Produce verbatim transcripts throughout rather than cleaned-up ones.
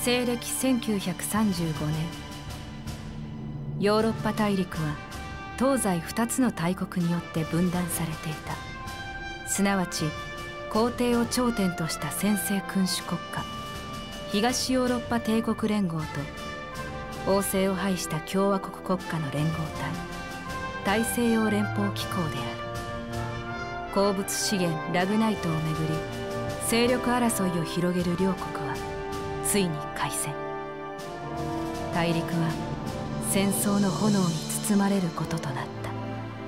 西暦せんきゅうひゃくさんじゅうごねん、ヨーロッパ大陸は東西ふたつの大国によって分断されていた。すなわち皇帝を頂点とした専制君主国家東ヨーロッパ帝国連合と王政を排した共和国国家の連合体大西洋連邦機構である。鉱物資源ラグナイトをめぐり勢力争いを広げる両国はついに開戦。大陸は戦争の炎に包まれることとなった。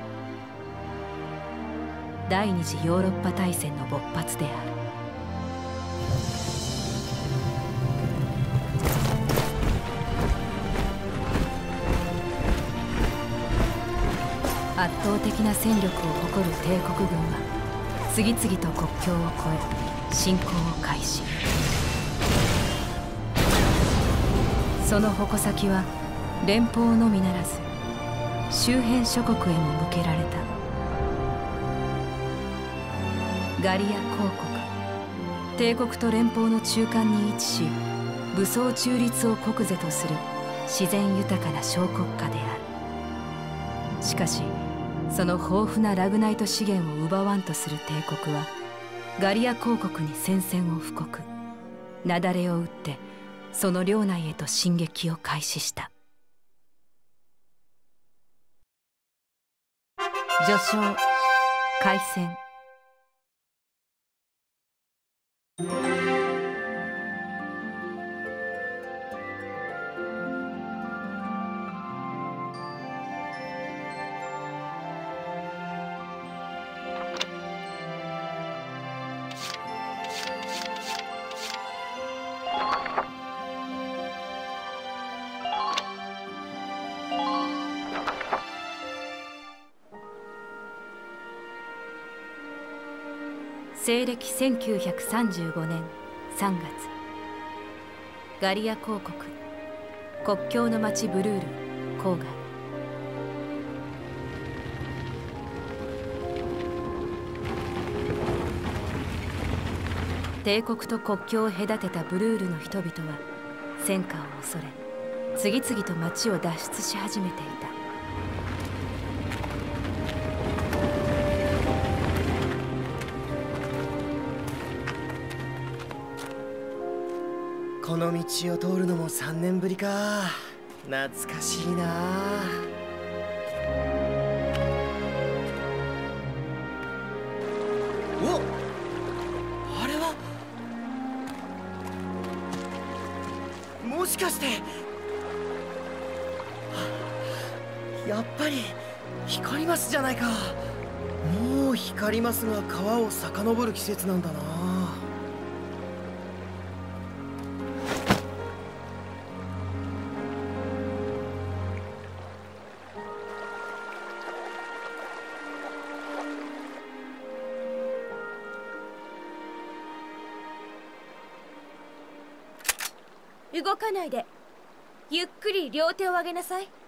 第二次ヨーロッパ大戦の勃発である。圧倒的な戦力を誇る帝国軍は次々と国境を越え侵攻を開始。その矛先は連邦のみならず周辺諸国へも向けられた。ガリア公国、帝国と連邦の中間に位置し武装中立を国是とする自然豊かな小国家である。しかしその豊富なラグナイト資源を奪わんとする帝国はガリア公国に宣戦を布告、雪崩を打ってその領内へと進撃を開始した。序章開戦。西暦せんきゅうひゃくさんじゅうごねんさんがつ、ガリア公国国境の町ブルール郊外。帝国と国境を隔てたブルールの人々は戦火を恐れ次々と町を脱出し始めていた。 この道を通るのもさんねんぶりか。懐かしいな。おっ、あれはもしかして、やっぱり光マスじゃないか。もう光マスが川を遡る季節なんだな。 動かないで、ゆっくり両手を上げなさい。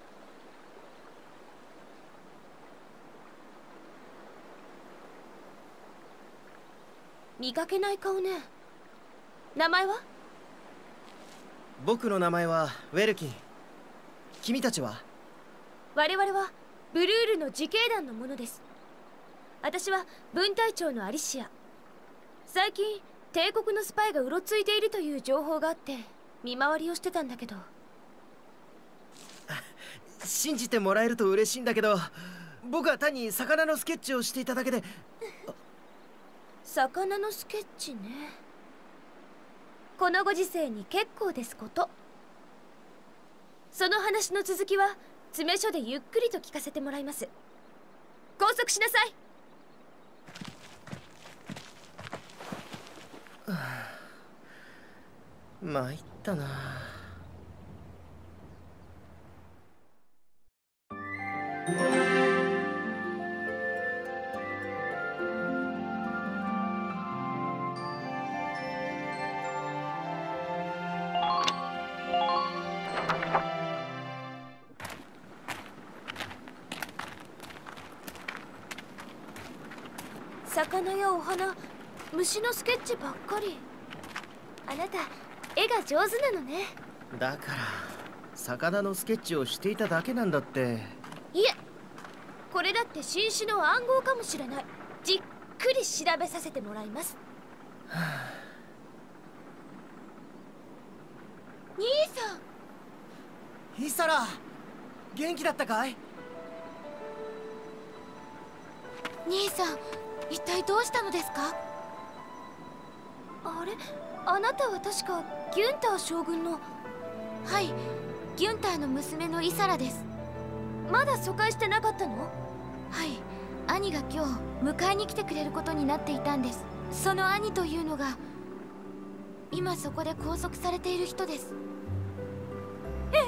見かけない顔ね。名前は？ 僕の名前はウェルキン。君たちは？ 我々はブルールの自警団の者です。私は分隊長のアリシア。最近帝国のスパイがうろついているという情報があって見回りをしてたんだけど。 信じてもらえると嬉しいんだけど、僕は単に魚のスケッチをしていただけで。 魚のスケッチね。このご時世に結構ですこと。その話の続きは詰め所でゆっくりと聞かせてもらいます。拘束しなさい。 参ったな。 魚やお花、虫のスケッチばっかり。あなた絵が上手なのね。 だから魚のスケッチをしていただけなんだって。 いえ、これだって新種の暗号かもしれない。じっくり調べさせてもらいます。はあ、兄さん。 イサラ、元気だったかい？ 兄さん、一体どうしたのですか？あれ、あなたは確かギュンター将軍の。はい、ギュンターの娘のイサラです。まだ疎開してなかったの？はい、兄が今日迎えに来てくれることになっていたんです。その兄というのが今そこで拘束されている人です。え？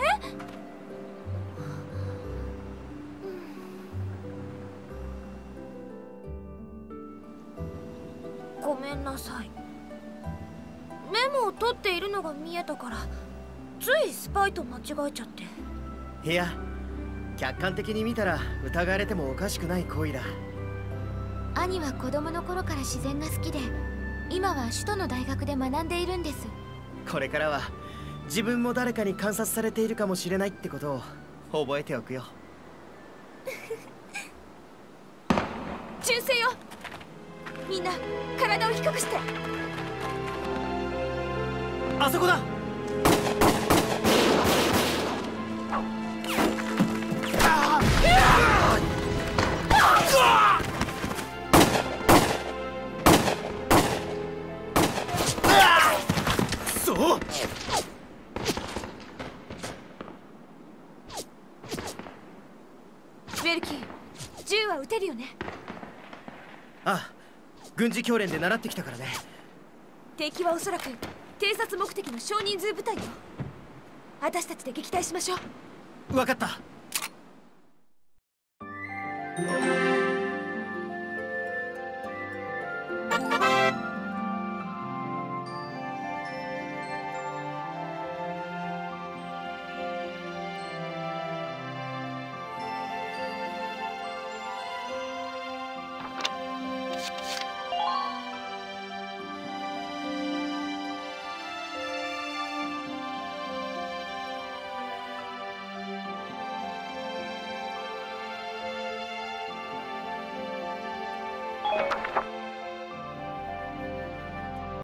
ごめんなさい。メモを取っているのが見えたからついスパイと間違えちゃって。 いや、客観的に見たら疑われてもおかしくない行為だ。 兄は子供の頃から自然が好きで、今は首都の大学で学んでいるんです。 これからは自分も誰かに観察されているかもしれないってことを覚えておくよ。 忠誠よ、みんな体を低くして。 あそこだ。そう。 ベルキー、銃は撃てるよね？ ああ、軍事教練で習ってきたからね。 敵はおそらく偵察目的の少人数部隊よ。私たちで撃退しましょう。 分かった。